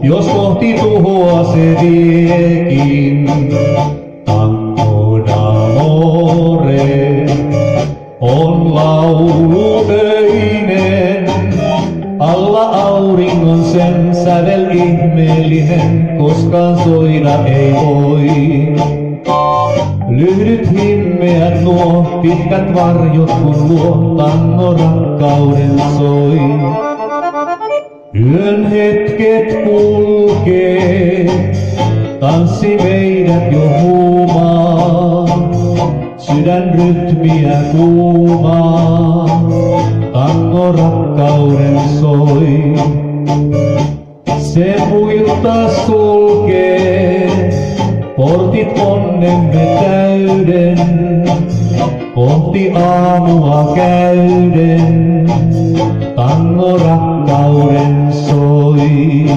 jos kohti tuhoa se viekin. Tango d'amore on lauluöinen, alla auringon sen sävel ihmeellinen, koskaan soida ei voi. Lyhdyt himmeät nuo pitkät varjot, kun luo tango rakkauden soi. Yön hetket kulkee, tanssi meidät jo huumaa, sydän rytmiä kuumaa, tango rakkauden soi. Se muiltaas kulkee, portit onnemme täyden, kohti aamua käyden, tango rakkauden soi.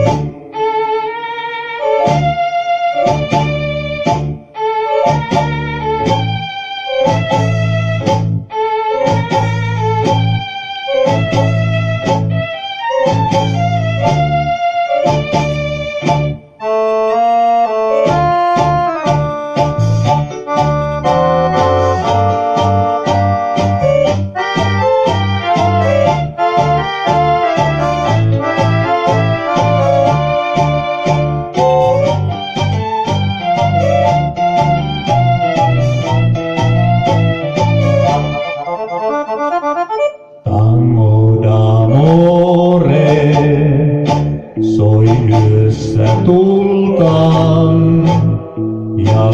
Tango d'amore soi yössä tultaan ja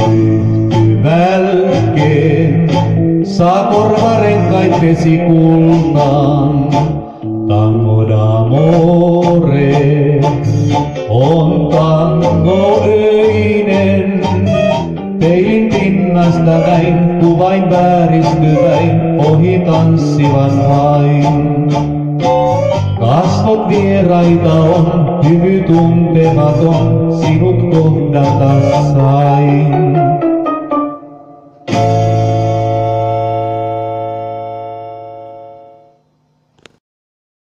yhtymälkeen saa korvarenkait vesikultaan. Tango d'amore on tangoöinen, peilin pinnasta näin, kuvain vääristyväin, ohi tanssivan vain. Kasvot vieraita on, hymy tuntematon, sinut kohdata sain.